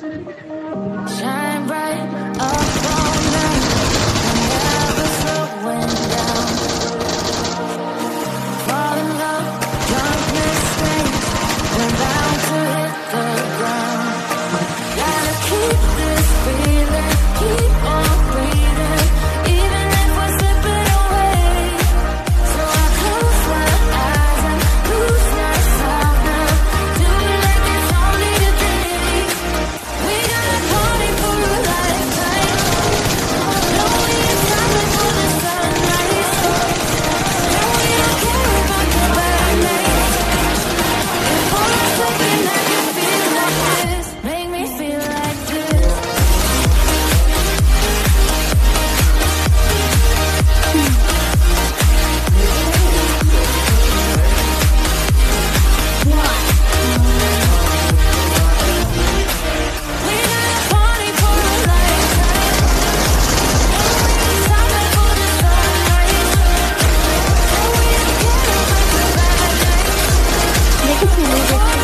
Shine bright up all night, never slowing down. Fall in love, drunk mistakes, we're bound to hit the ground. Gotta keep this feeling, keep on breathing, even if we're slipping away. So I close my eyes and lose myself now, do it like it's only today. We gotta party for a lifetime, know we ain't stopping for the sunrise, know we don't care about the bad nights. If all I'm slipping, I can feel like this, make me feel like this. We gotta party for a lifetime, know we ain't stopping for the sunrise, know we don't care about the bad nights. Look at the music.